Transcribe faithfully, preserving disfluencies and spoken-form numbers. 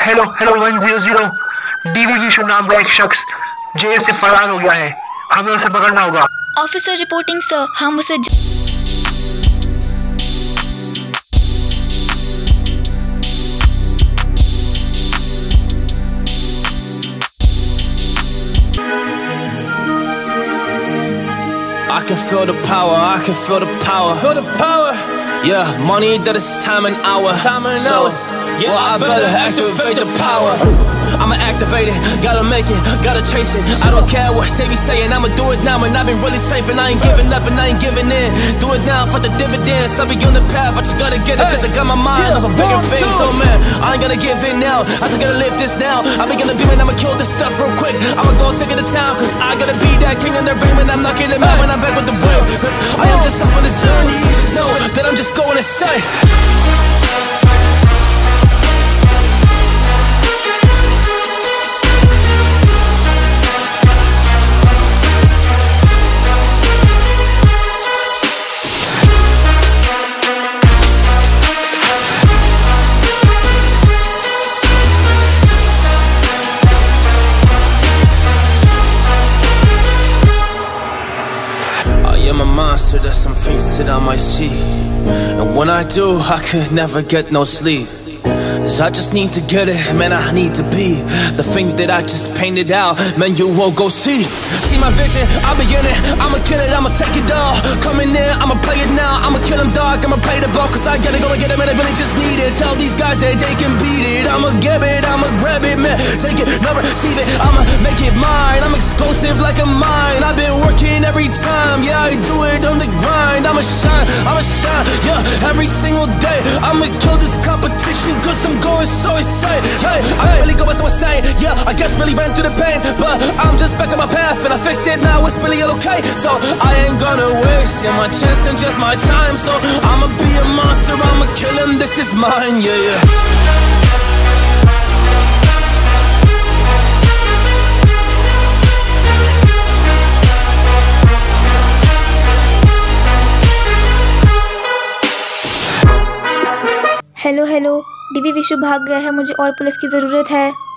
Hello hello one zero zero DV Vishu नाम का एक शख्स जेल से फरार हो गया है, हमें उसे पकड़ना होगा। ऑफिसर रिपोर्टिंग सर, हम उसे I can feel the power, I can feel the power. Feel the power. Yeah, money that is time and hour. Time and so, hour. Yeah, well, I better activate the power. I'ma activate it, gotta make it, gotta chase it. I don't care what they be saying, I'ma do it now. And I've been really safe and I ain't giving up and I ain't giving in. Do it now for the dividends, I'll be on the path, I just gotta get it. Cause I got my mind on some bigger things. So man, I ain't gonna give in now, I just gotta live this now. I be gonna be man, I'ma kill this stuff real quick. I'ma go take it to town, cause I gotta be that king in the ring. When I'm knocking it out, when I'm back with the wheel. Cause I am just up on the journey, just know that I'm just going insane. I'm a monster, there's some things that I might see. And when I do, I could never get no sleep. Cause I just need to get it, man, I need to be the thing that I just painted out, man, you won't go see. See my vision, I'll be in it, I'ma kill it, I'ma take it all. Coming in, I'ma play it now, I'ma kill him dog, I'ma play the ball. Cause I gotta go and get it, man, I really just need it. Tell these guys that they can beat it, I'ma get it, I'ma grab it, man. Take it, never receive it, I'ma make it mine. I'm explosive like a mine, I've been working every time. Yeah, I do it on the grind, I'ma shine, I'ma shine, yeah, every single day. I'ma kill this competition cause I'm going so insane. Hey, I really going so insane. Yeah, I guess really ran through the pain, but I'm just back on my path and I fixed it now. It's really okay. So I ain't gonna waste yeah, my chance and just my time. So I'ma be a monster, I'ma kill him. This is mine. Yeah, yeah. Hello hello DV Vishu भाग गया है, मुझे और police की ज़रूरत है।